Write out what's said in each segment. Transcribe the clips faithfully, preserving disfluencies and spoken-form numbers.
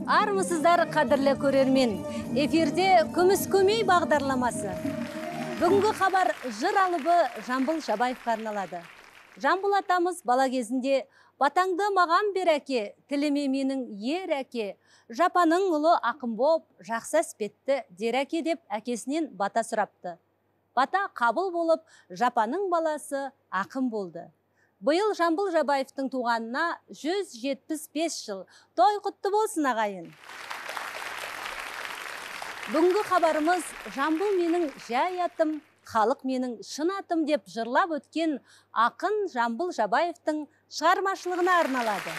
Армысыздар, қадірлі көрермен. Эфирде Күміс көмей бағдарламасы. Бүгінгі хабар жыр алыбы Жамбыл Жабаевқа арналады. Жамбыл атамыз бала кезінде «Батаңды маған бер әке, тіліме менің ер әке, жапаның ұлы ақын боп, жақсы әспетті дер әке» деп әкесінен бата сұрапты. Бата қабыл болып, жапаның баласы ақын болды. Бұйыл Жамбыл Жабаевтың туғанына жүз жетпіс бес жыл. Той құтты болсын ағайын. Бүгінгі хабарымыз Жамбыл менің жай атым, халық менің шын атым деп жырлап өткен ақын Жамбыл Жабаевтың шығармашылығына арналады.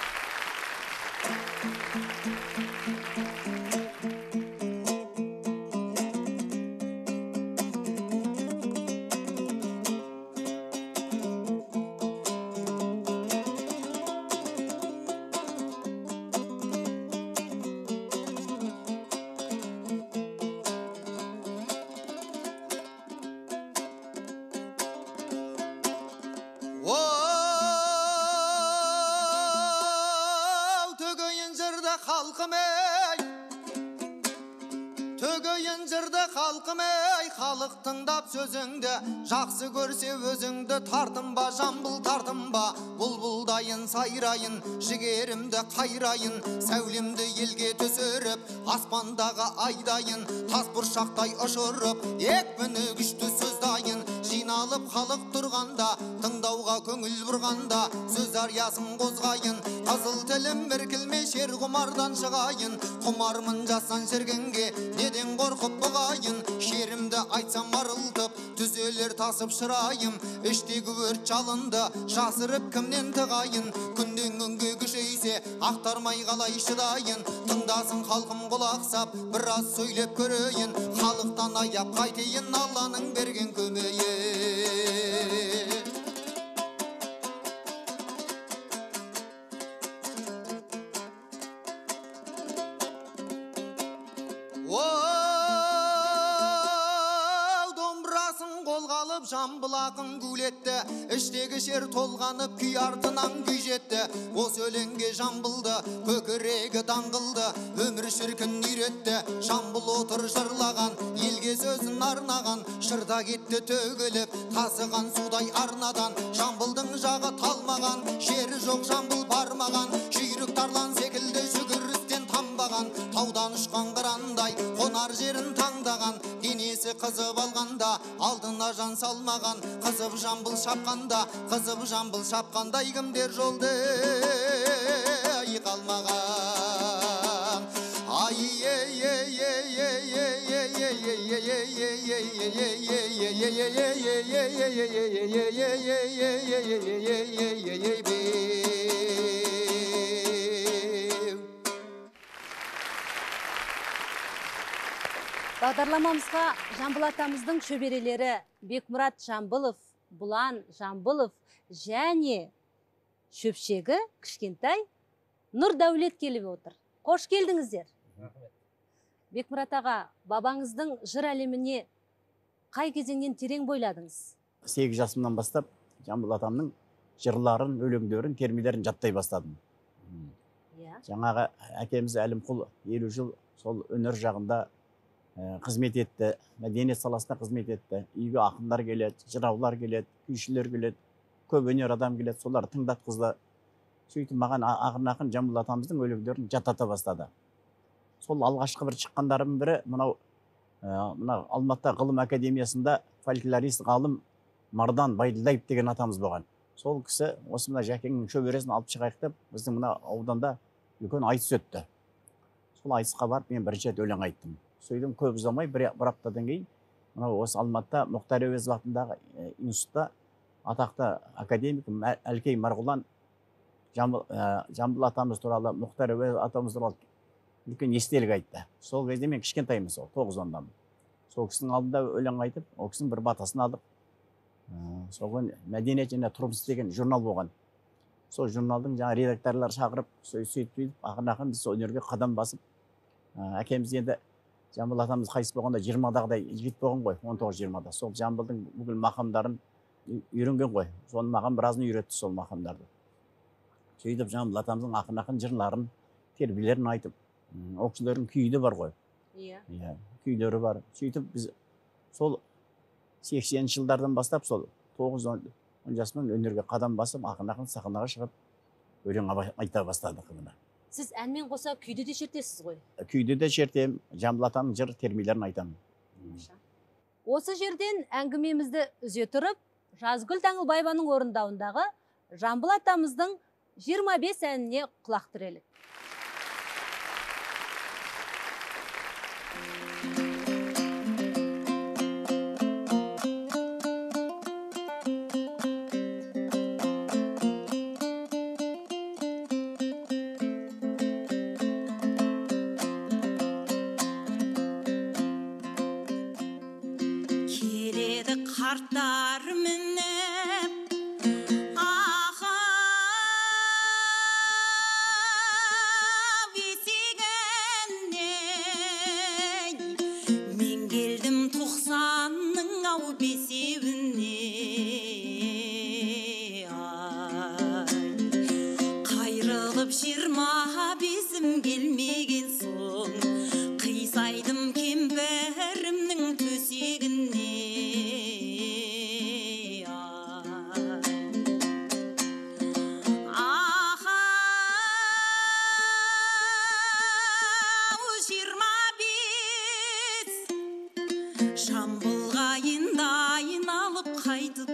Халық тыңдап сөзіңді, жақсы көрсе өзіңді, тартынба Жамбыл тартынба, бұлбұлдайын сайрайын, жігерімді қайрайын, сәулемді елге төсіріп, аспандағы айдайын, тас бұршақтай ұшырып, екпіні күшті сөздайын, жиналып халық тұрғанда, тыңдауға көңіл бұрғанда, сөз арясын қозғайын, қызыл тілім іркілмей шер құмардан шығайын, құмармын жасан шіргінге, неден қорқып бұғайын, шерімді айтсам арылтып, түзелер тасып шырайым, іштегі өрт жалынды, жасырып кімнен тығайын, күнден күнге күшейсе, ақтармай қалай шыдайын, тыңдасын халқым құлақсап, біраз сөйлеп көрейін, халықтан аяп қайтейін, Алланың берген көмейі. Жамбыл ақын гулетті, іштегі шер толғанып, күй артынан күй жетті. Осы өлеңге Жамбылды, көкірегі даңғылды, өмір шіркін үйретті. Жамбыл отыр жырлаған, елге сөзін арнаған, шырда кетті төгіліп, тасыған судай арнадан. Жамбылдың жағы талмаған, жері жоқ Жамбыл бармаған, жүйрік тарлан секілді жүгірістен тамбаған, таудан ұшқан қырандай, қонар жерін таңдаған, денесі қызып алғанда, алдына жан салмаған, қызып Жамбыл шапқанда, қызып Жамбыл шапқанда, кімдер жолды қалмаған. Ай ей ей ей ей ей ей ей Бағдарламамызға Жамбыл атамыздың шөберелері Бекмұрат Жамбылов, Бұлан Жамбылов және шөпшегі кішкентай Нұрдәулет келіп отыр. Қош келдіңіздер. Бекмұрат аға, бабаңыздың жыр әлеміне қай кезеңнен терең бойладыңыз? сегіз жасымнан бастап Жамбыл атамның жырларын, өлеңдерін, термелерін жаттай бастадым. Жаңағы әкеміз Әлімқұл елу жыл сол өнер жағында қызмет етті, мәдениет саласында қызмет етті. Үйге ақындар келеді, жыраулар келеді, күйшілер келеді, көп өнер адам келеді, солар тыңдатқызды. Сөйтіп маған ақын ақын Жамбыл атамыздың өлеңдерін жаттата бастады. Сол алғашқы бір шыққандарым бірі мынау мына Алматы ғылым академиясында фольклорист ғалым Мардан Байділдаев деген атамыз болған. Сол кісі осы мына Жәкеңнің шөбересін алып шығайық деп, біздің мына ауданда үлкен айтыс өтті. Сол айтысқа барып мен бірінші рет өлең айттым. Сөйдім көп ұзамай, бір аптадан кейін мынау осы Алматыда Мұхтар Әуезов атындағы институтта атақты академик Әлкей Марғұлан Жамбыл атамыз туралы, Мұхтар Әуезов атамыз туралы үлкен естелік айтты. Сол кезде мен кішкентаймын, сол тоғыз ондамын. Сол кісінің алдында өлең айтып, ол кісінің бір батасын алып, сол күн мәдениет және тұрмыс деген журнал болған. Сол журналдың жаңа редакторлар шақырып, сөйтіп ақын-ақын біз өнерге қадам басып, әкеміз енді Жамбыл атамыз қайтыс болғанда жиырмадағыдай жігіт болған ғой, он тоғыз жиырмада. Сол Жамбылдың бүкіл мақамдарын үйренген ғой. Соны маған біразын үйретті сол мақамдарды. Сөйтіп Жамбыл атамыздың ақын-ақын жырларын, тербелерін айтып, Ол кісілердің күйі де бар ғой. Иә. Иә, күйлері бар. Сөйтіп біз сол сексенінші жылдардан бастап сол тоғыз он жасымнан өнерге қадам басып, ақын-ақын сахнаға шығып, өлең айта бастадық мына. Сіз әнмен қоса күйді де шертесіз ғой? Күйді де шертем, Жамбыл атаның жыр термелерін айтамын. Осы жерден әңгімемізді үзе тұрып, Жазгүл Таңылбаеваның орындауындағы Жамбыл атамыздың жиырма бес әніне құлақ түрелік. Kartlar minep aha besigenne men geldim toxsanның ау бесеуіне қайрылып жиырма бесім келмеген соң қисайдым кемпірімнің төсегіне Жамбылға енді айналып қайтып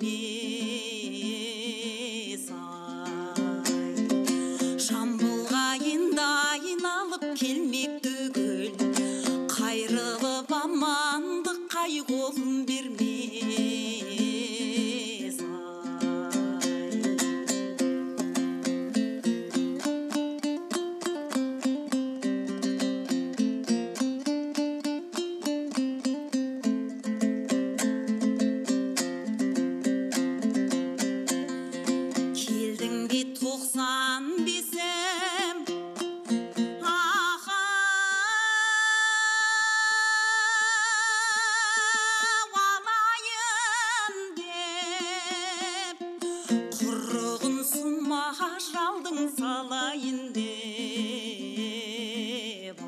келмес ай. Жамбылға енді айналып келмек түгіл, қайрылып амандық қайғылым бермес ай. тоқсан бесім аха алайын деп құрығын сұма жалдың салайын деп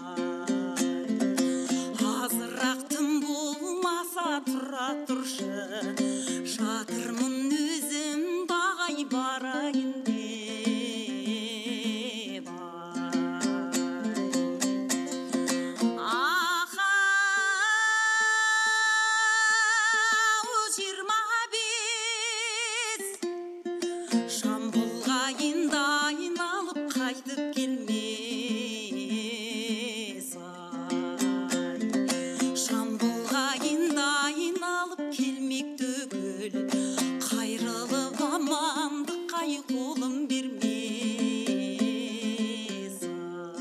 азырақ тым болмаса тұра тұршы жатырмын өзім бағай барайын Жамбылға енді айналып қайтып келмес ай. Жамбылға енді айналып келмек түгіл, қайрылып амандық қайғылым бермес ай.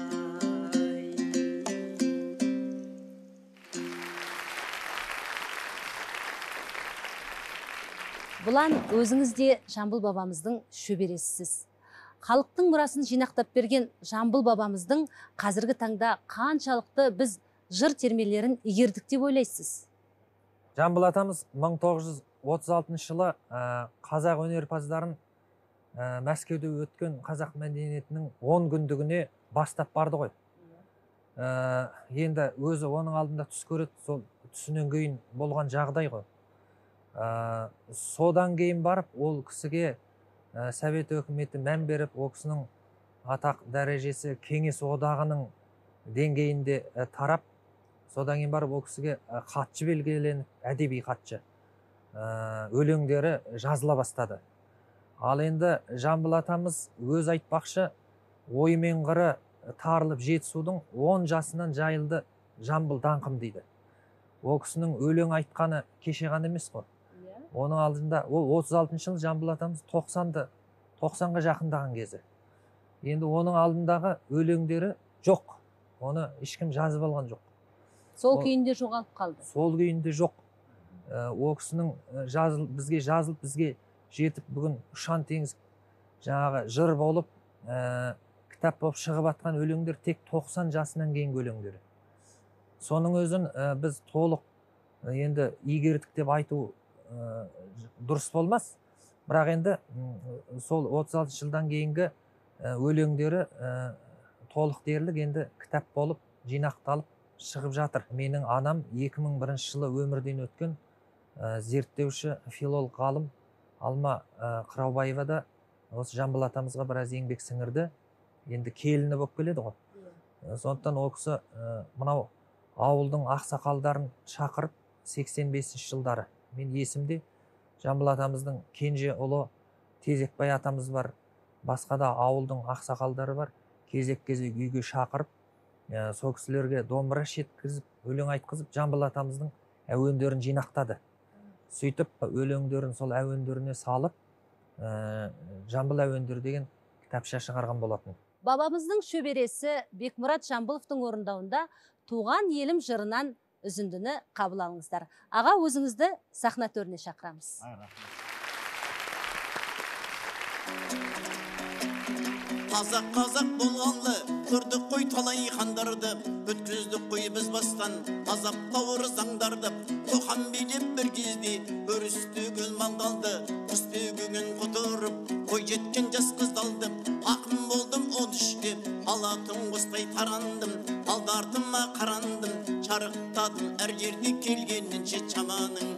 Бұлан өзіңіз де Жамбыл бабамыздың шөбересісіз. Халықтың мұрасын жинақтап берген Жамбыл бабамыздың қазіргі таңда қаншалықты біз жыр термелерін игердік деп ойлайсыз? Жамбыл атамыз мың тоғыз жүз отыз алтыншы жылы қазақ өнерпаздарын Мәскеуде өткен қазақ мәдениетінің он күндігіне бастап барды ғой. Енді өзі оның алдында түс көреді, сол түсінен кейін болған жағдай ғой. Содан кейін барып, ол кісіге Совет өкіметі мән беріп, ол кісінің атақ дәрежесі Кеңес одағының деңгейінде тарап, содан кейін барып, ол кісіге хатшы белгіленіп, әдеби хатшы өлеңдері жазыла бастады. Ал енді Жамбыл атамыз өз айтпақшы, оймен қыры тарылып жетісудың он жасынан жайылды Жамбыл даңқым дейді. Ол кісінің өлең айтқаны кеше ғана емес қой. Оның алдында, ол отыз алтыншы жыл Жамбыл атамыз тоқсанды, тоқсанға жақындаған кезі. Енді оның алдындағы өлеңдері жоқ. Оны ешкім жазып алған жоқ. Сол күйінде жоғалып қалды. Сол күйінде жоқ. Ол кісінің бізге жазылып, бізге жетіп, бүгін ұшан теңіз жаңағы жыр болып, кітап болып шығып атқан өлеңдер тек тоқсан жасынан кейін өлеңдері. Соның өзін біз толық енді игердік деп айту дұрыс болмас. Бірақ енді сол отыз алты жылдан кейінгі өлеңдері толық дерлік енді кітап болып жинақталып шығып жатыр. Менің анам екі мың бірінші жылы өмірден өткен ә, зерттеуші филолог ғалым Алма ә, Қыраубаева да осы Жамбыл атамызға біраз еңбек сіңірді. Енді келіні болып келеді ғой. Ә, сондықтан ол кісі ә, мынау ауылдың ақсақалдарын шақырып сексен бесінші жылдары, мен есімде, Жамбыл атамыздың кенже ұлы Тезекбай атамыз бар, басқа да ауылдың ақсақалдары бар, кезек-кезек үйге шақырып, ә, сол кісілерге домбыра шеткізіп, өлең айтқызып, Жамбыл атамыздың әуендерін жинақтады. Сөйтіп, өлеңдерін сол әуендеріне салып, ә, Жамбыл әуендері деген кітапша шығарған болатын. Бабамыздың шөбересі Бекмұрат Жамбыловтың орындауында туған елім жырынан үзіндіні қабыл алыңыздар. Аға, өзіңізді сахна төріне шақырамыз. Қазақ қазақ болғанлы көрдік қой талай хандарды, өткіздік қой біз бастан азап тауыр заңдарды. Тоқан билеп бір кезде өрісті гүл маңдалды, құстөгінен құтырып қой жеткен жас қыздалды. Ақын болдым он үште, алатын қостай тарандым, алдартыма қарандым, шарықтадым әр жерде келгенінше чаманың.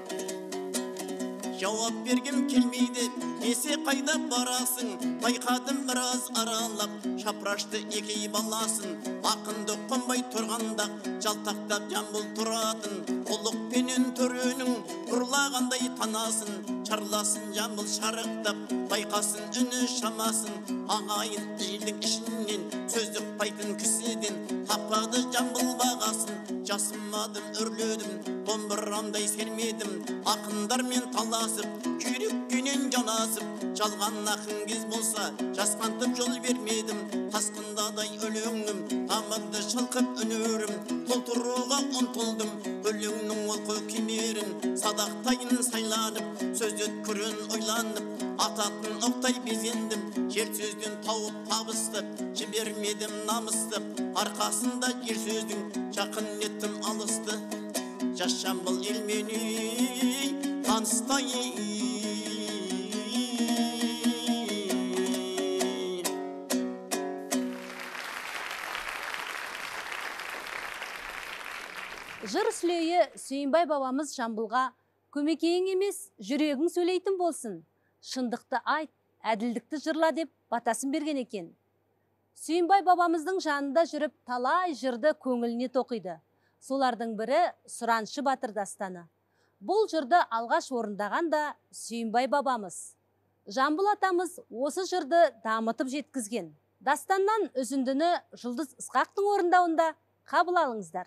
Жауап бергім келмейді, есе қайда барасың, байқадым біраз аралап, шапрашты екей баласын. Ақынды қонбай тұрғанда жалтақтап Жамбыл тұратын, ұлық пенен төренің ұрлағандай танасын. Чарласын Жамбыл шарықтап, байқасын үні шамасын. Ағайын елдің ішінен сөздік байтын кісіден тапады Жамбыл бағасын. Жасымадым, үрледім, домбырамдай сермедім, ақындармен таласып, күйреккенен жанасып. Жалған ақын кез болса, жасқантып жол бермедім, тасқындадай өлеңнім, тамырды шалқып үнөрім, толтыруға ұмтылдым, өлеңнің олқы кемерін, садақтайын сайланып, сөз өткірін ойланып, ататын оқтай безендім, жер сөзден тауып табыстып, жібермедім намыстып, арқасында жер сөздің жақын еттім алысты. Жас Жамбыл елмені таныстай. Жыр сүлейі Сүйінбай бабамыз Жамбылға көмекейің емес, жүрегің сөйлейтін болсын. Шындықты айт, әділдікті жырла деп батасын берген екен. Сүйінбай бабамыздың жанында жүріп, талай жырды көңіліне тоқиды. Солардың бірі Сұраншы батыр дастаны. Бұл жырды алғаш орындаған да Сүйінбай бабамыз. Жамбыл атамыз осы жырды дамытып жеткізген. Дастаннан үзіндіні Жұлдыз Ысқақтың орындауында қабыл алыңыздар.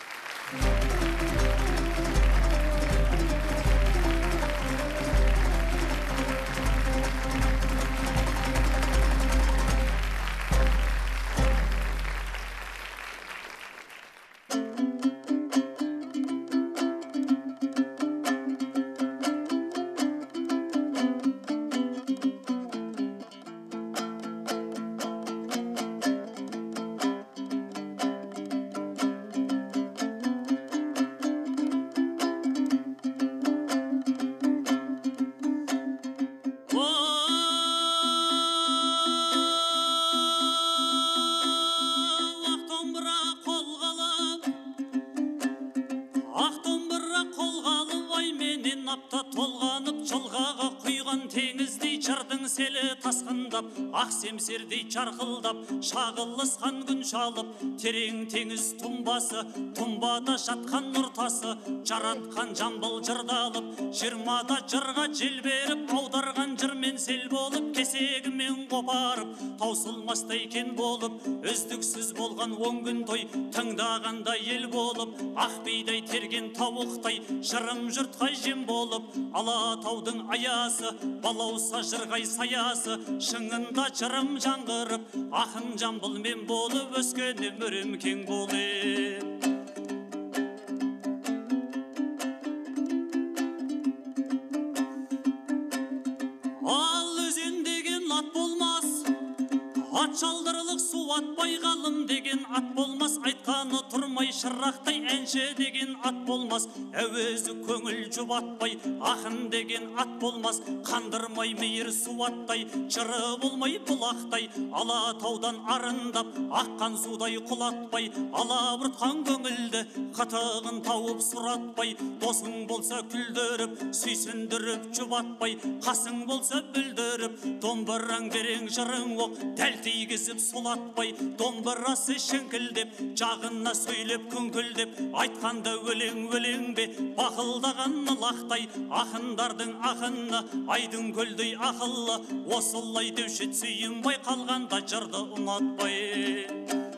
Ақ семсердей чарқылдап, шағылысқан күн шалып, терең теңіз тұмбасы, тұмбада жатқан нұртасы, жаратқан Жамбыл жырдалып, жиырмада жырға жел беріп, аударған жырмен сел болып, кесегімен қопарып, таусылмастай кен болып, үздіксіз болған он күн той, тыңдағанда ел болып, ақ бейдай терген тауықтай, жырым жұртқа жем болып, Алатаудың аясы, балауса жырғай саясы, шыңында жырым жаңғырып, ақын Жамбылмен болып, өскен өмірім кең болып. Ал өзен деген ат болмас, ат жалдырылық су атпай ғалым деген ат болмас, айтқаны тұрмай шырақтай әнші деген ат болмас, әуезі көңіл жұбатпай ақын деген ат болмас, қандырмай мейір суаттай жыры болмай бұлақтай, Алатаудан арындап аққан судай құлатпай, алабұртқан көңілді қатығын тауып сұратпай, досың болса күлдіріп сүйсіндіріп жұбатпай, қасың болса бүлдіріп домбыраң берең жырың оқ дәл тигізіп сұлатпай, домбырасы шіңкілдеп жағына сөйлеп күңкілдеп айтқанда өлең өлең бе бақылдаған лақтай, ақындардың ақыны айдың көлдей ақылы, осылай деуші сүйінбай қалғанда жырды ұнатпай.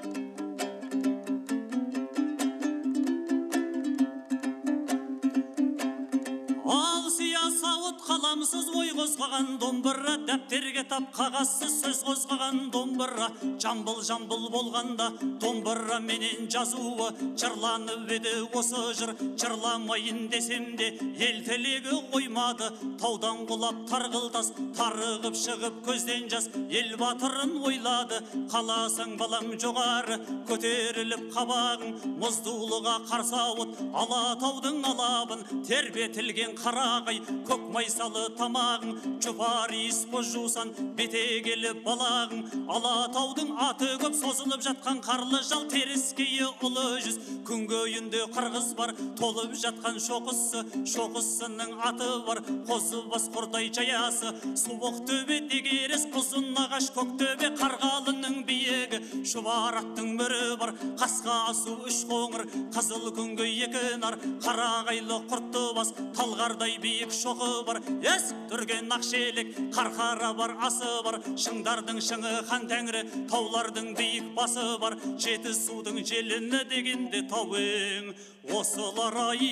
Ал сия сауыт қаламсыз ой қозғаған домбыра, дәптерге тап қағазсыз сөз қозғаған домбыра, жамбыл жамбыл болғанда домбыра менен жазуы жырланып еді осы жыр, жырламайын десем де ел тілегі қоймады, таудан құлап тарғылтас тарығып шығып көзден жас, ел батырын ойлады, қаласаң балам жоғары көтеріліп қабағың, мұздулыға қарсы ауыт Алатаудың алабын тербетілген қарағай, көк майсалы тамағың, жұпар иіс боз жусан бетегелі балағың, Алатаудың аты көп созылып жатқан қарлы жал теріскейі ұлы жүз, күнгейінде қырғыз бар толып жатқан шоқысы, шоқысының аты бар қозы бас қордай жаясы, суық төбе дегерес ұзын ағаш көк төбе қарғалының биігі, шұбар аттың мөрі бар қасқа асу үш қоңыр, қызыл күнгей екі нар, қарағайлы құртты бас талғардай биік шоқы бар, ес түрген ақшелек қарқара бар асы бар, шыңдардың шыңы хан тәңірі, таулардың биік басы бар, жеті судың желіні дегенде тауың осылар ай.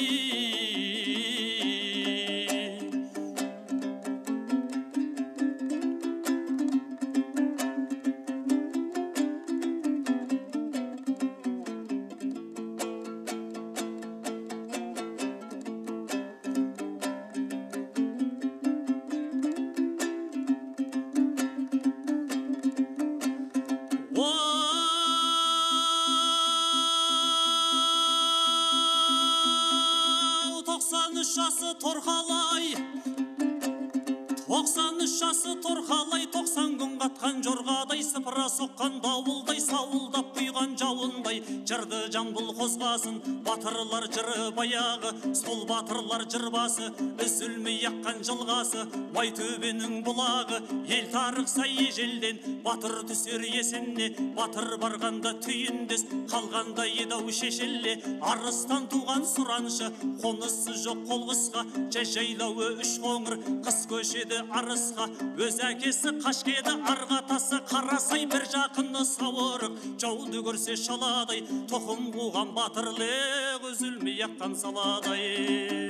Жасы торқалай, тоқсан үш жасы торқалай, тоқсан күн қатқан жорғадай, сыпыра соққан дауылдай, сауылдап құйған жауындай, жырды жамбыл қозғасын, батырлар жыры баяғы, сол батырлар жырбасы, үзілмей аққан жылғасы, май төбенің бұлағы, ел тарықса ежелден, батыр түсер есіне, батыр барғанда түйіндес, қалғанда едау шешеле, арыстан туған сұраншы, қонысы жоқ қолғысқа, жайлауы үш қоңыр, қыс көшеді арысқа, өз әкесі қашкеді арғатасы, қарасай бір жақыны сауырық, жауды көрсе шаладай, тоқым қуған батырлық үзілмей аққан саладай.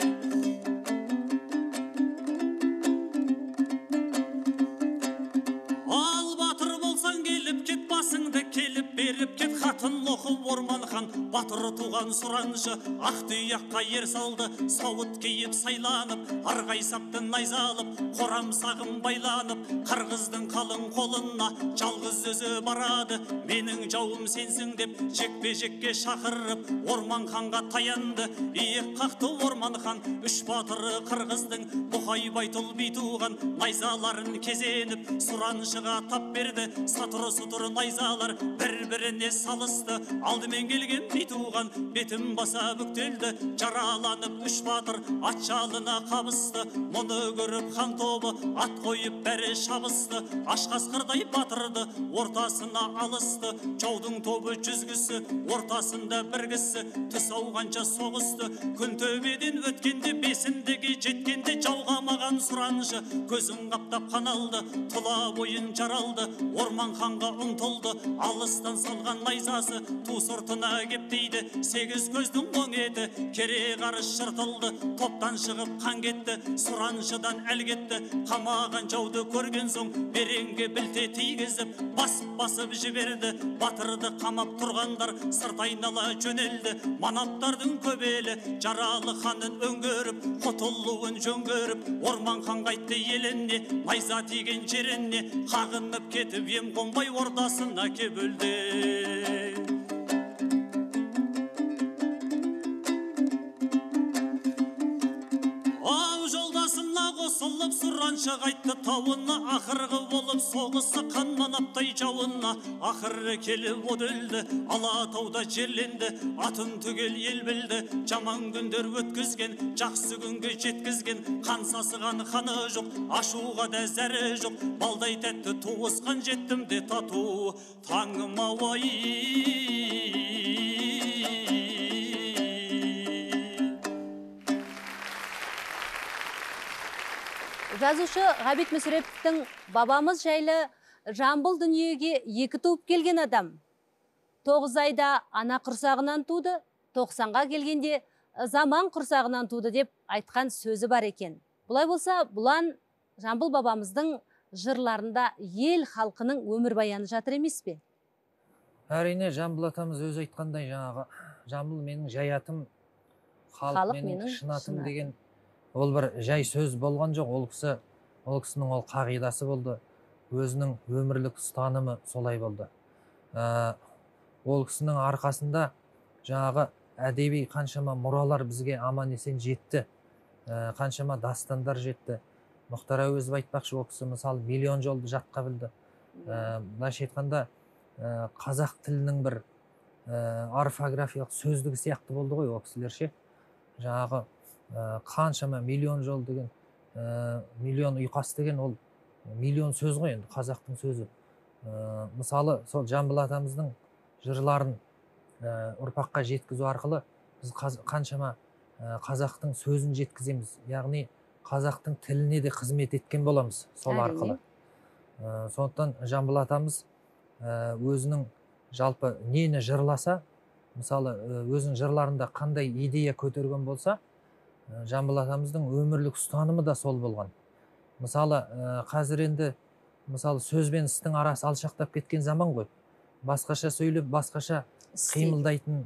Ал батыр болсаң келіп кет, басыңды келіп беріп кет, хатын оқып Орман хан батыр туған сұраншы, ақ тұяққа ер салды, сауыт киіп сайланып, арғай сапты найзалып, қорам сағым байланып, қырғыздың қалың қолына жалғыз өзі барады, менің жауым сенсің деп жекпе жекке шақырып, Орман ханға таянды, иек қақты Орман хан, үш батыры қырғыздың Бұқай Байтұл би туған, найзаларын кезеніп сұраншыға тап берді, сатыры сұтыр найзалар бір-біріне салысты, алдымен келген би туған бетім баса бүктелді, жараланып үш батыр ат жалына қабысты, мұны көріп хан тобы ат қойып бәрі шабысты, ашқасқырдай батырды ортасына алысты, жаудың тобы жүзгісі ортасында бір кісі, түс ауғанша соғысты, күн төбеден өткенде бесіндегі жеткенде жауғамаған сұраншы, көзін қаптап қаналды, тұла бойын жаралды, Орман ханға ұмтылды, алыстан салған найзасы ту сыртына кеп дейді, сегіз көздің оң еті, кере қарыс жыртылды, топтан шығып қан кетті, сұраншыдан әл кетті, қамаған жауды көрген соң, беренге білте тигізіп, басып-басып жіберді, батырды қамап тұрғандар, сырт айнала жөнелді, манаптардың көбелі, жаралы ханын өңгөріп, құтылуын жөңгөріп, орман хан қайтты еліне, найза тиген жеріне, қағынып кетіп ем қонбай ордасына кеп өлді. Ау жолдасына қосылып сұраншы қайтты тауына, ақырғы болып соғысы қан манаптай жауына, ақыры келіп от өлді, Алатауда жерленді, атын түгел ел білді, жаман күндер өткізген, жақсы күнге жеткізген, қан сасыған ханы жоқ, ашуға да зәрі жоқ, балдай тәтті туысқан жеттім де тату, таңым ауай. Жазушы Ғабит Мүсіреповтің бабамыз жайлы Жамбыл дүниеге екі туып келген адам. Тоғыз айда ана құрсағынан туды, тоқсанға келгенде заман құрсағынан туды деп айтқан сөзі бар екен. Бұлай болса, бұлан Жамбыл бабамыздың жырларында ел халқының өмір баяны жатыр емес пе? Әрине, Жамбыл атамыз өзі айтқандай, жаңағы Жамбыл менің жаятым, халық менің шынатым деген ол бір жай сөз болған жоқ. Ол кісі, ол кісінің ол қағидасы болды. Өзінің өмірлік ұстанымы солай болды. Ә, ол кісінің арқасында жаңағы әдеби қаншама мұралар бізге аман есен жетті. Ә, қаншама дастандар жетті. Мұхтар Әуезов айтпақшы, ол кісі мысалы миллион жолды жатқа білді. Ә, былайша айтқанда ә, қазақ тілінің бір ә, орфографиялық сөздігі сияқты болды ғой ол кісілер ше. Жаңағы Ә, қаншама миллион жол деген, ә, миллион ұйқас деген ол миллион сөз ғой енді, қазақтың сөзі. Ә, мысалы сол Жамбыл атамыздың жырларын ә, ұрпаққа жеткізу арқылы біз қаз, қаншама ә, қазақтың сөзін жеткіземіз, яғни қазақтың тіліне де қызмет еткен боламыз сол арқылы. Ә, сондықтан Жамбыл атамыз ә, өзінің жалпы нені жырласа, мысалы өзінің жырларында қандай идея көтерген болса, Жамбыл атамыздың өмірлік ұстанымы да сол болған. Мысалы, қазір енді мысалы сөз бен істің арасы алшақтап кеткен заман ғой. Басқаша сөйлеп, басқаша қимылдайтын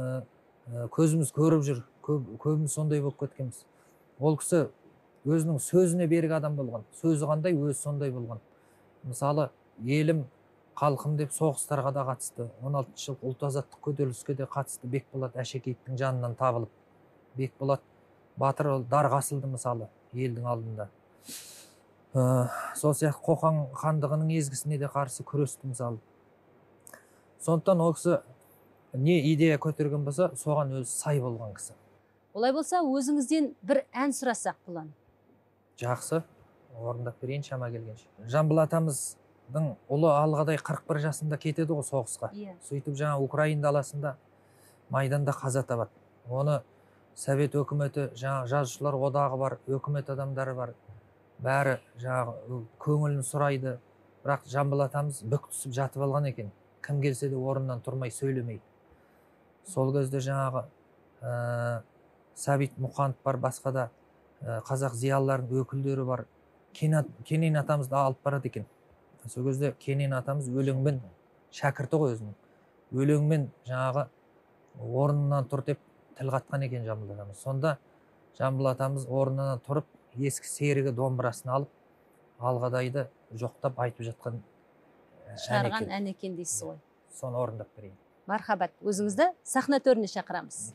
көзіміз көріп жүр, көбіміз сондай болып кеткенбіз. Ол кісі өзінің сөзіне берік адам болған. Сөзі қандай, өзі сондай болған. Мысалы, елім, халқым деп соғыстарға да қатысты. он алтыншы жыл ұлт азаттық көтеріліске де қатысты. Бекболат Әшекеевтің жанынан табылып, Бекболат батыр ол дарға асылды мысалы елдің алдында. Ә, сол сияқты Қоқан хандығының езгісіне де қарсы күресті мысалы. Сондықтан ол кісі не идея көтерген болса, соған өзі сай болған кісі. Олай болса, өзіңізден бір ән сұрасақ бұлан. Жақсы, орындап берейін шама келгенше. Жамбыл атамыздың ұлы алғадай қырық бір жасында кетеді ғой соғысқа. Yeah. Сөйтіп жаңа Украина даласында майданда қаза табады. Оны Совет өкіметі, жаңа жазушылар одағы бар, өкімет адамдары бар. Бәрі жаңағы көңілін сұрайды. Бірақ Жамбыл атамыз бүк түсіп жатып алған екен. Кім келсе де орнынан тұрмай сөйлемейді. Сол кезде жаңағы ә, Сәбит Мұқанов бар, басқа да ә, қазақ зиялыларының өкілдері бар. Кенен атамызды алып барады екен. Сол кезде Кенен атамыз өлеңмен шәкірті ғой өзінің. Өлеңмен жаңағы орнынан тұр деп тіл қатқан екен Жамбыл атамыз. Сонда Жамбыл атамыз орнынан тұрып, ескі серігі домбырасын алып, алғадайды жоқтап айтып жатқан шығарған ән екен дейсіз ғой. Соны орындап берейін. Мархабат, өзіңізді сахна төріне шақырамыз.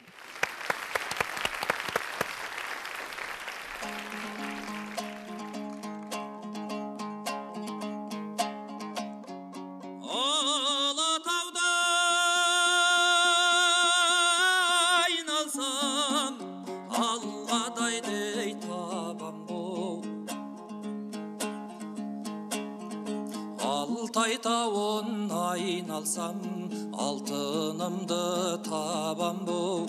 Тауын айналсам, алтынымды табам бұл.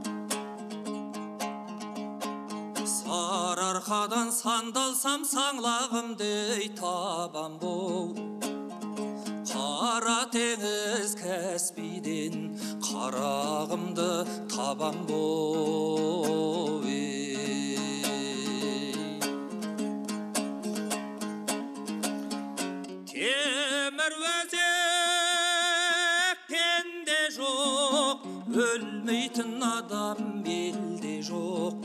Сарыарқадан сандалсам, саңлағымдей табам бұл. Қара теңіз кәспиден қарағымды табам боп темір өзек пенде жоқ өлмейтін адам белде жоқ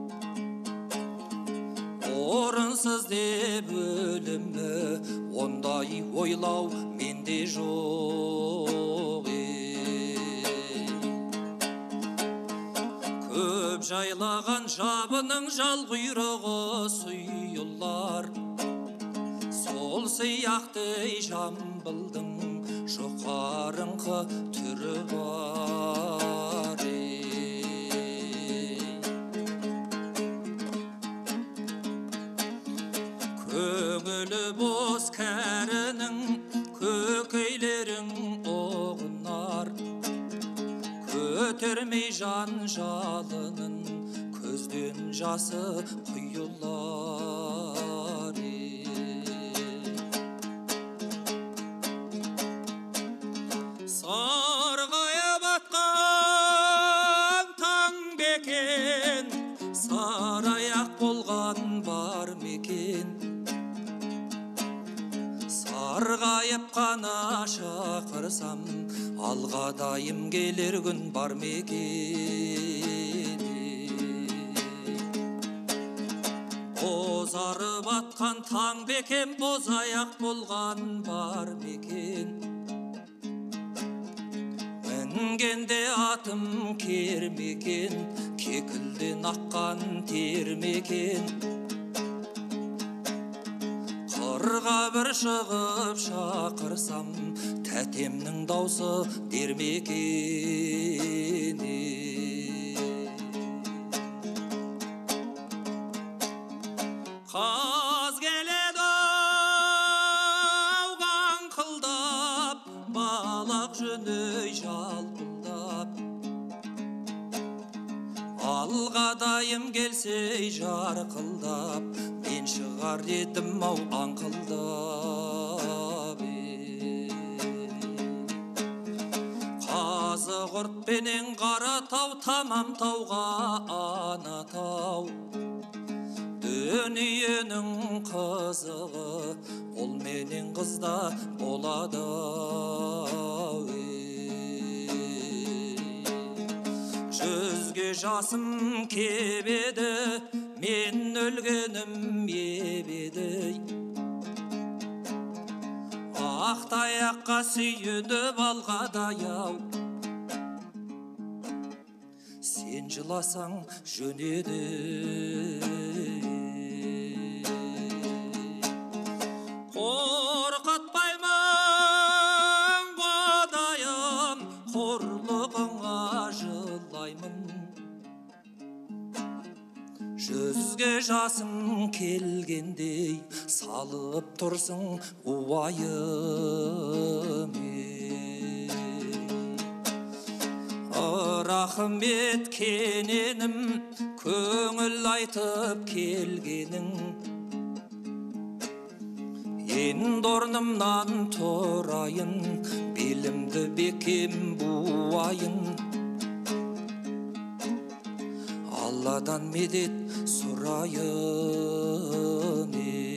орынсыз деп өлімі ондай ойлау менде жоқ көп жайлаған жабының жал құйрығы сұйылар сол сияқты жамбылдың жұқарыңқы түрі бар көңілі бос кәрінің көкейлерің оғынар көтермей жан жалынын көзден жасы құйылар сарғая батқан таң бекен сараяқ болған бар мекен сарғайып қана шақырсам алғадайым келер күн бар мекен бозарып атқан таң бекен бозаяқ болған бар мекен мінгенде атым кермекен кекілден аққан термекен қырға бір шығып шақырсам тәтемнің даусы дермекен қаз келеді ауға аңқылдап балақ жүні жалпылдап алғадайым келсе жарқылдап мен шығар едім ау аңқылдап қазы құрт пенен қара тау тамам тауға ана тау дүниенің қызығы ол менен қызда болады жүзге жасым кебеді мен өлгенім ебеді ақ таяққа сүйеніп алғадай-ау сен жыласаң жөнеді қорқытпаймын құдайым қорлығыңа жылаймын жүзге жасым келгендей салып тұрсың уайым рахмет кененім көңіл айтып келгенің енді орнымнан тұрайын белімді бекем буайын алладан медет сұрайын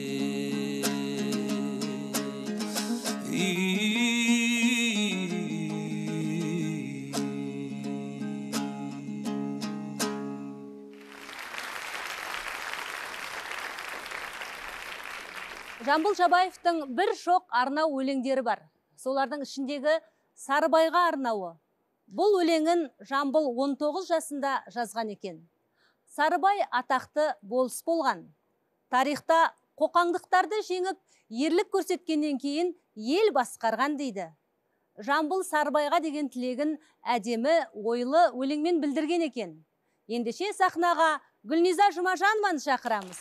Жамбыл Жабаевтың бір шоқ арнау өлеңдері бар. Солардың ішіндегі Сарыбайға арнауы. Бұл өлеңін Жамбыл он тоғыз жасында жазған екен. Сарыбай атақты болыс болған. Тарихта қоқаңдықтарды жеңіп, ерлік көрсеткеннен кейін ел басқарған дейді. Жамбыл Сарыбайға деген тілегін әдемі, ойлы өлеңмен білдірген екен. Ендеше сахнаға Гүлниза Жұмажанованы шақырамыз.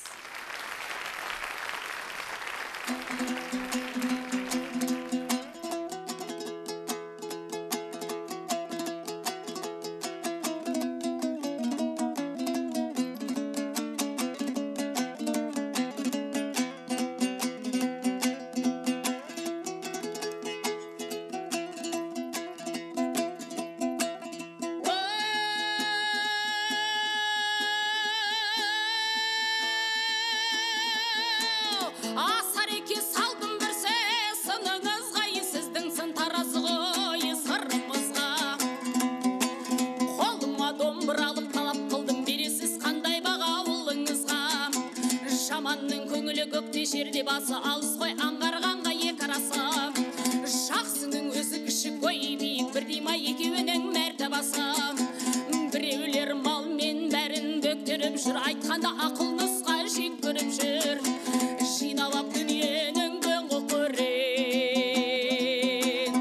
жерде басы алыс қой аңғарғанға екі арасы. Жақсының өзі кіші қой биік бірдей ма екеуінің мәртебасы. Біреулер малмен бәрін бөктіріп жүр, айтқанда ақыл нұсқа жек көріп жүр. Жинап ап дүниенің дөңгі көрен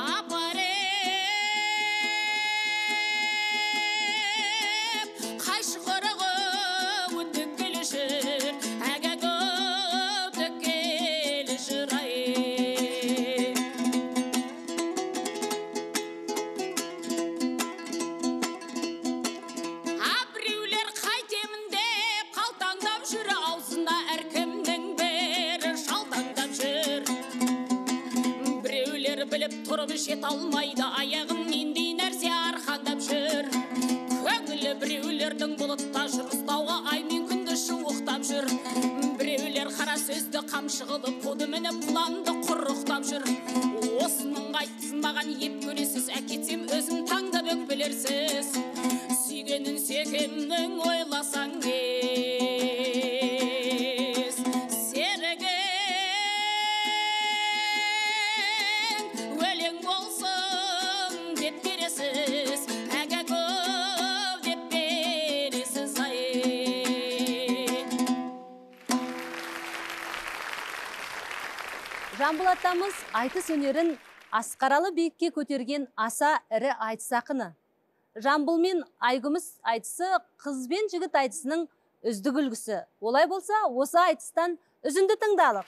апарып қайшы қорығы өттік келі жүр, әгә көптік келі жүр ай. Біреулер қайтемін деп қалтаңдап жүр, аузында әркімнің бәрі шалтаңдап жүр. Біреулер біліп тұрып жет алмайды, аяғын нендей нәрсе арқандап жүр. Көңілі біреулердің бұлытта жүр, ұстауға ай мен күнді шуықтап жүр. Біреулер қара сөзді қамшы қылып қуды мініп құланды құрықтап жүр. Осының қайтсын маған еп көресіз, әкетсем өзім таңдап өкпелерсіз. Сүйгенін секемнің ойласаң ес, серігің өлең болсын деп бересіз, әгә көп деп бересіз ай. Жамбыл атамыз айтыс өнерін асқаралы биікке көтерген аса ірі айтыс ақыны. Жамбыл мен Айгүміс айтысы қыз бен жігіт айтысының үздік үлгісі. Олай болса, осы айтыстан үзінді тыңдалық.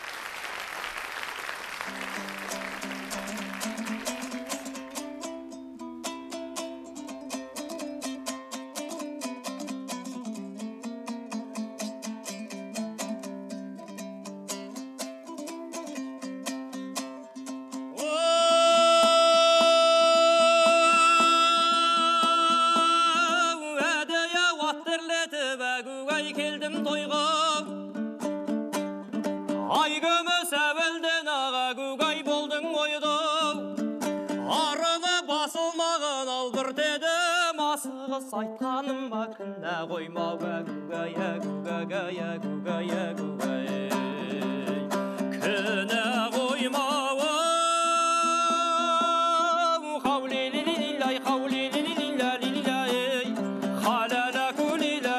Келдім тойға, Айгүміс әуелден аға көкай болдың ойды. Арыны басылмаған албырт едім, асығыс айтқаным ба кінә қоймау әгугай, әгугай, әгугай, әгугай. Кінә қоймау, қаулелелелай, қаулелелелай, халала күлила.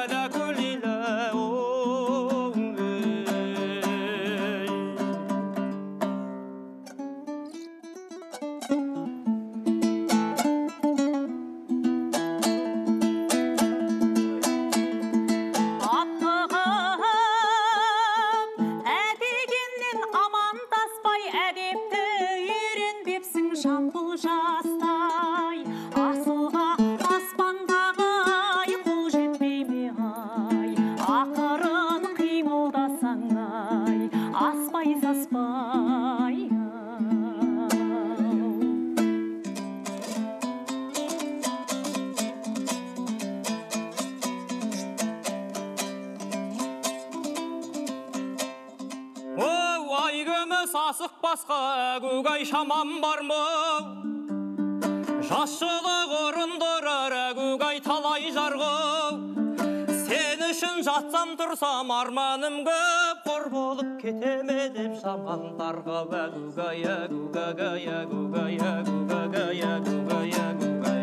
Жамбыл жастай асылға аспандағы ай қол жетпей ме ай, ақырын қимылдасаң ай, аспай саспай Айгүміс асық басқа көкай шамам бар ма? Жасшылық орындырар көкай талай жарғы. Сен үшін жатсам тұрсам арманым көп, қор болып кетеме деп жамандарға. Көкай, көкай, көкай, көкай, көкай, көкай.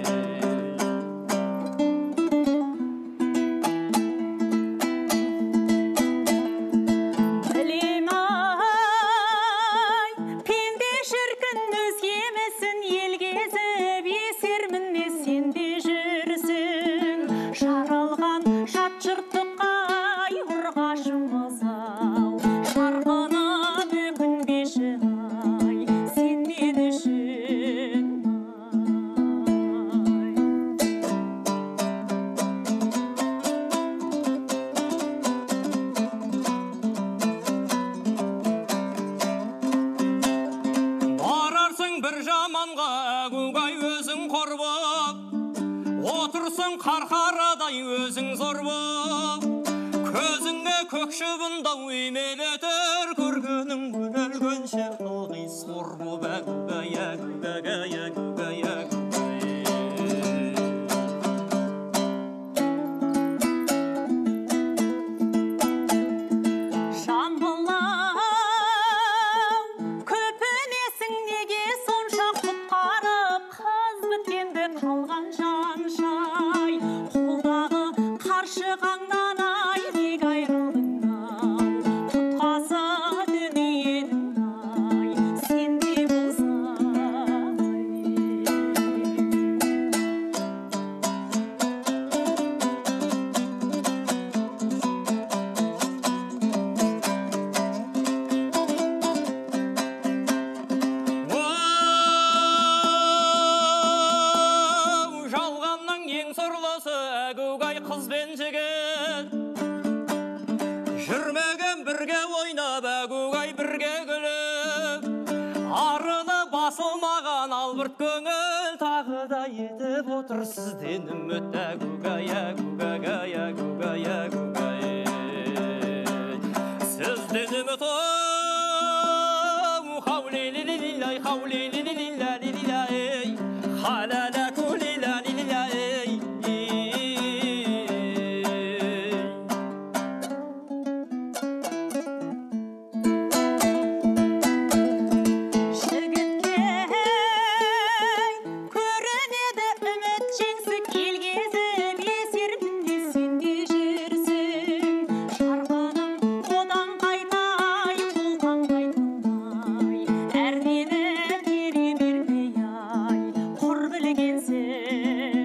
Қарқарадай өзің зор бол, көзіңе көк шыбында үймелетер, көргенің өлгенше ылғи сор боп әгугай, әгугай, әгугай, әгугай. Жамбыл қыз бен жігіт жүрмеген бірге ойнап әгугай бірге күліп арыны басылмаған албырт көңіл тағы да етіп отыр сізден үміт әгугай әгугай әгугай әгугай сізден үміт хау-лей-лей-лей-лей, хау-лей-лей-лей-лей, ха-ла-ла-ку-лей-ла-лей-лей. Жігітке көрінеді үміт жеңсік ел кезіп есерінде сен де жүрсің шарқаным одан қайтай қолдан қайтындай әрнені бере бермей ай құр білгенсің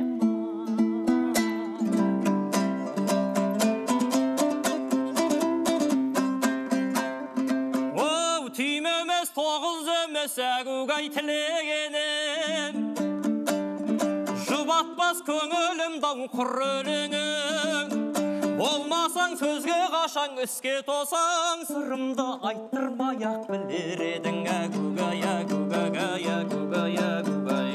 Оу, түйме емес тоғыз емес әгугай тілегенім жұбатпас көңілім дау құр өлеңің болмасаң сөзге қашаң іске тосаң сырымды айттырмай ақ білер едің әгугай әгугай әгугай әгугай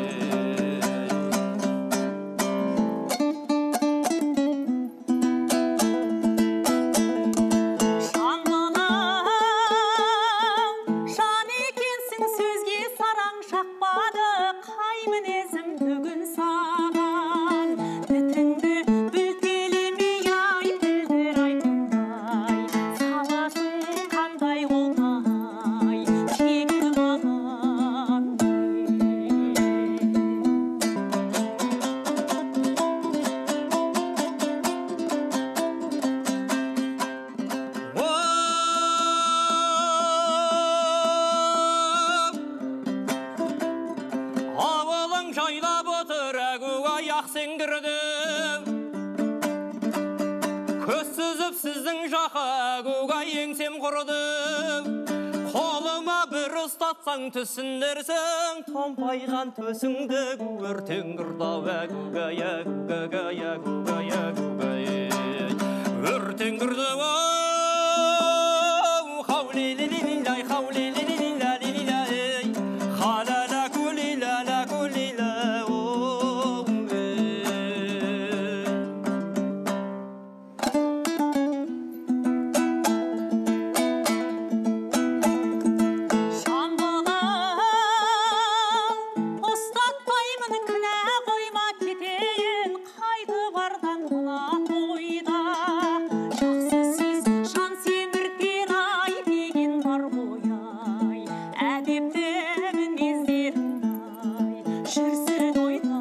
жан екенсің сөзге сараң шақпады қай мінезім бүгін саған бітіңді білтелемей ай білдір айтындай саласың қандай қолдай тегі маған Ауылың жайлап отыр әгугай ақсеңгірдім көз сүзіп сіздің жақа әгугай еңсем құрдым қолыма бір ұстатсаң түсіндірсің томпайған төсіңді өртең құрдау әгугай әгугай әгугай әгугай өртең құрдау хау-лей-лей-лей-лей, хау-лей-лей-лей-лей-лей, ха-ла-ла-ку-лей-ла-ла-ку-лей-ла, оу, ей. жамбылым ұстатпаймын кінә қойма кетейін қайды бардан мына тойда жақсы сөз жан семіртер ай деген бар ғой ай әдепті мінездеріңдай жүрсін ойда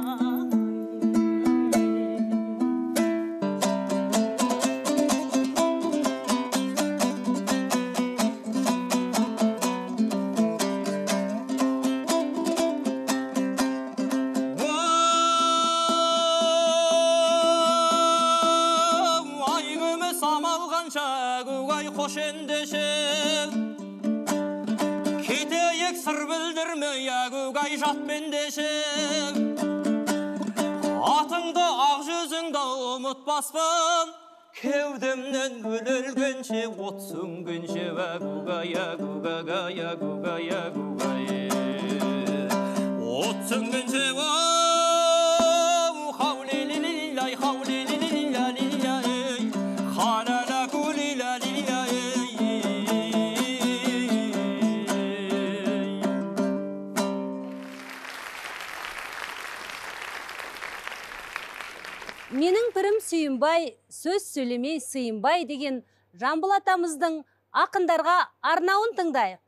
Оу, ай күміс амал қанша әгугай қош ендеше кетейік сыр білдірмей әгугай жат пендеше атыңды ақ жүзіңді ұмытпаспын кеудемнен гүл өлгенше от сөнгенше әгугай әгугай әгугай әгугай от сөнгенше оу хау-лей-лей-лей-лей, хау-лей-лей-лей-лей-лей, ха-ла-ла-ку-лей-ла-лей-лей. Менің пірім Сүйінбай, сөз сөйлемей сыйынбай деген Жамбыл атамыздың ақындарға арнауын тыңдайық.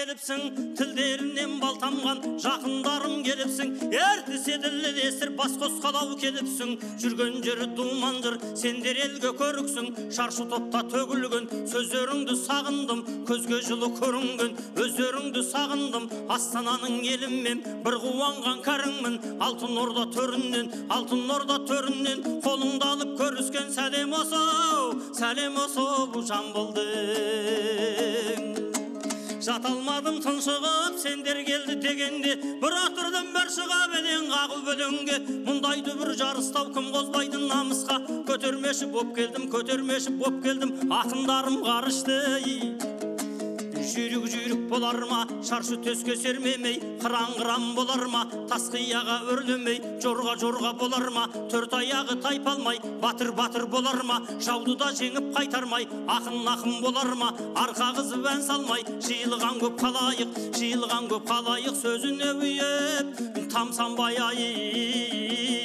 келіпсің, тілдерінен бал тамған жақындарым келіпсің, ертіс еділі десір бас қосқалау келіпсің, жүрген жері думан жыр, сендер елге көріксің, шаршы топта төгілген сөздеріңді сағындым, көзге жылы көрінген өздеріңді сағындым, астананың еліммен бір қуанған кәріңмін, алтын орда төрінен, алтын орда төрінен қолыңды алып көріскен сәлем осау, сәлем осау Жамбылдың. Жаталмадым тұншығып, сендер келді дегенде, бір атырдым бір шыға беден қағыл бөленге, мұндайды бір жарыстау кім қозбайды намысқа, көтермеші боп келдім, көтермеші боп келдім, ақындарым қарышты. Жүйрік жүйрік болар ма, шаршы төске сермемей, қыран-қыран болар ма, тас қияға өрлемей, жорға-жорға болар ма, төрт аяғы тайпалмай, батыр-батыр болар ма, жауды да жеңіп қайтармай, ақын-ақын болар ма, арқа қызып ән салмай, жиылған көп қалайық, жиылған көп қалайық, сөзіне үйеп, тамсанбай ай.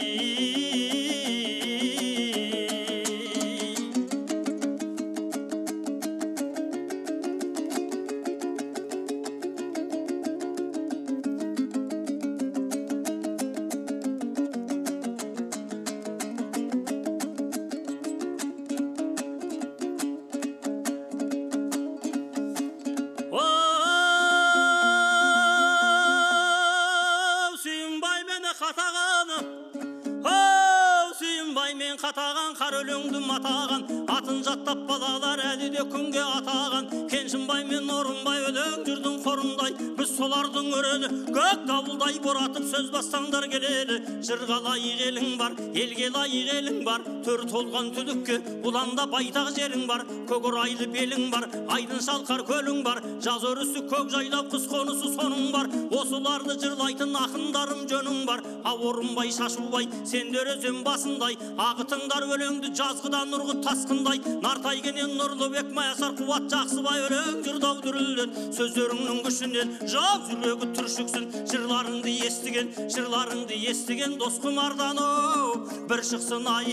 Қатаған қар өлеңді матаған, атын жаттап балалар әлі де күнге атаған, Кеншімбай мен Орынбай өлең жүрдің қорындай, біз солардың өрелі көк дауылдай боратып сөз бастаңдар келелі. Жырға лайық елің бар, елге лайық елің бар, төр толған түлікке ұланда байтақ жерің бар, көкорайлы белің бар, айдын шалқар көлің бар, жаз өрісі көк жайлау қыс қонысы соның бар, осыларды жырлайтын ақындарым жөнің бар. А Орынбай Шашубай сендер өзен басындай, ағытыңдар өлеңді жазғыдан нұрғы тасқындай, Нартайгенен Нұрлыбек Маясар Қуат Жақсыбай өлең жырдау дүрілден, сөздеріңнің күшінен жау жүрегі түршіксін, жырларыңды естіген, жырларыңды естіген дос құмардан оу, бір шықсын ай.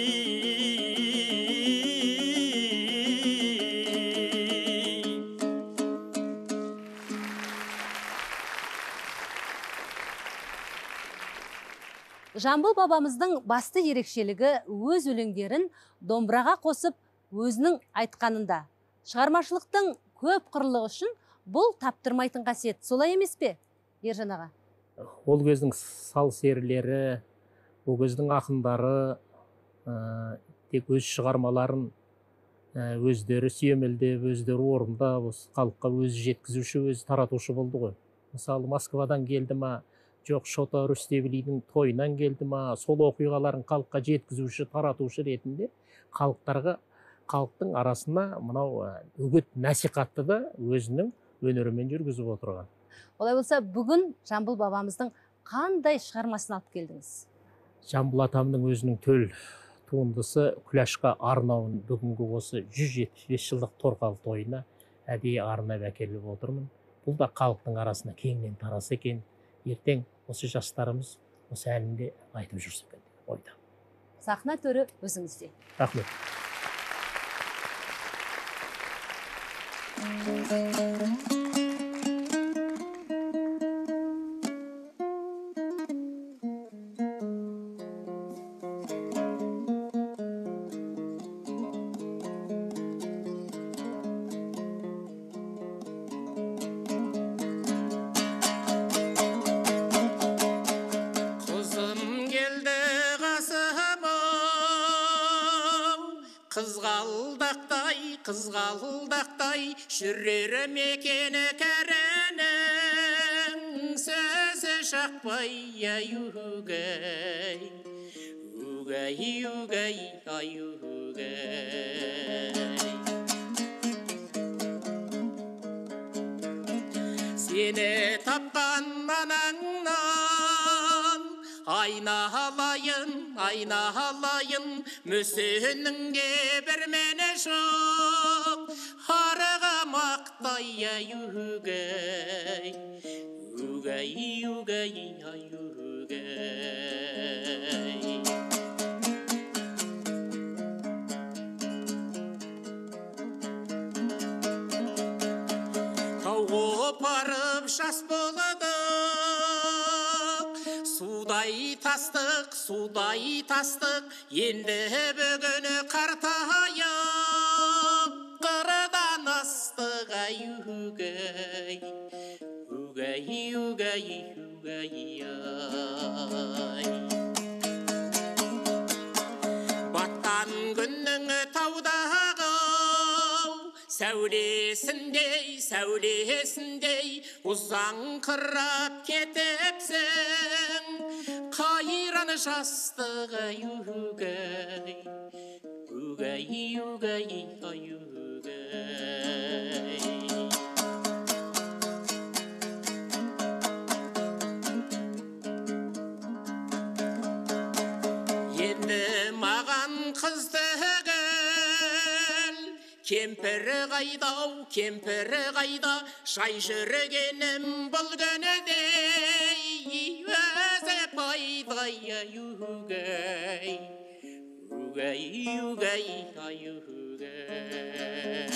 Жамбыл бабамыздың басты ерекшелігі өз өлеңдерін домбыраға қосып өзінің айтқанында. Шығармашылықтың көп қырлығы үшін бұл таптырмайтын қасиет. Солай емес пе, Ержан аға? Ол кездің сал серілері, ол кездің ақындары ә, тек өз шығармаларын ә, өздері сүйемелдеп, өздері орындап, халыққа өзі жеткізуші, өзі таратушы болды ғой. Мысалы, Москвадан келді ма, жоқ Шота Рүстевлидің тойынан келді ма, сол оқиғаларын халыққа жеткізуші, таратушы ретінде халықтарға, халықтың арасына мынау үгіт насихатты да өзінің өнерімен жүргізіп отырған. Олай болса, бүгін Жамбыл бабамыздың қандай шығармасын алып келдіңіз? Жамбыл атамның өзінің төл туындысы Күләшқа арнауын бүгінгі осы жүз жетпіс бес жылдық торқалы тойына әдейі арнап әкеліп отырмын. Бұл да халықтың арасына кеңінен тараса екен. Ертең осы жастарымыз осы әлінде айтып жүрсе екен деп ойдам. Сахна төрі өзіңізде. Рахмет. Қызғалдақтай, қызғалдақтай, жүрері мекені кәрінің, сөзі шақпай, ай угай, угай, угай, ай угай. Сені тапқан анаңнан, айналайын, айналайын, мүсініңге бір мені жоқ, арыға мақтай, ай угай, угай, угай, ай угай. Тауғы опарып жас болдық. Судай тастық, судай тастық, енді бүгін қартайып, қырдан астық ай үгей, үгей, үгей, үгей ай. Батқан күннің таудағы сәулесіндей, сәулесіндей ұзаңқырап кетіпсің, қайран жастық ай үгей, үгей, үгей ай үгей. Енді маған қыз түгіл, кемпір қайдау, кемпір қайда, жай жүргенім бұл күнідей, өзі пайдай ай үгей, үгей, үгей ай үгей.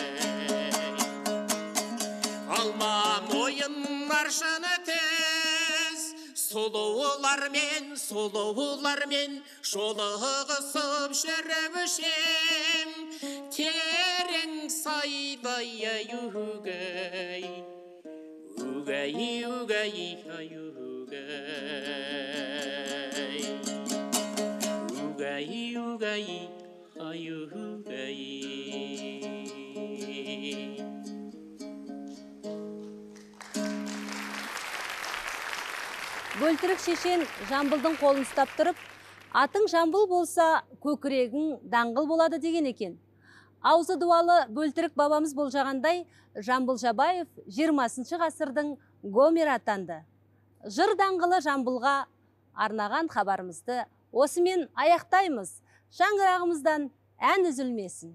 Алма мойын аршаны тез, сұлулармен, сұлулармен жолығысып жүрмішем, терең сайдай ай үгей, үгей, үгей ай үгей, үгей, үгей ай үгей. Бөлтірік шешен Жамбылдың қолын ұстап тұрып, атың Жамбыл болса, көкірегің даңғыл болады деген екен. Аузы дуалы Бөлтірік бабамыз болжағандай, Жамбыл Жабаев жиырмасыншы ғасырдың Гомері атанды. Жыр даңғылы Жамбылға арнаған хабарымызды осымен аяқтаймыз. Шаңырағымыздан ән үзілмесін.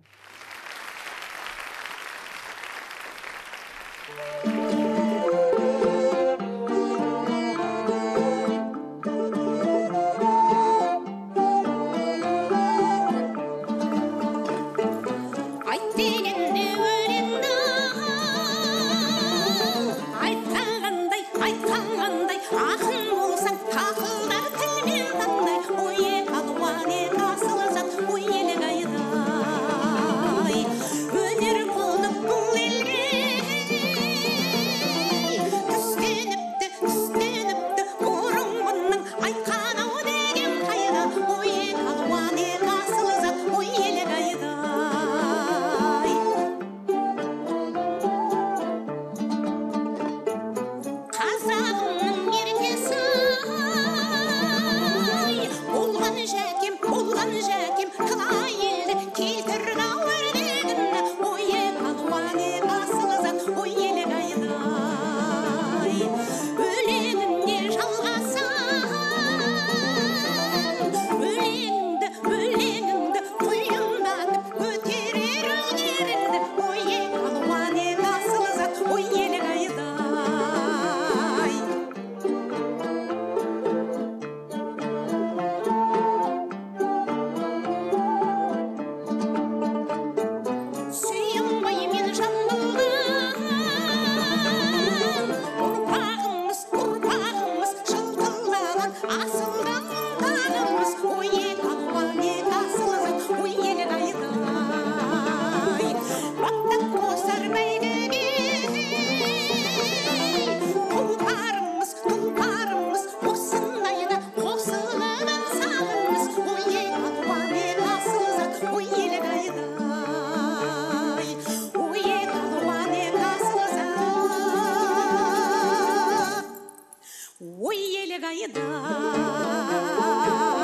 Ой, елі қайда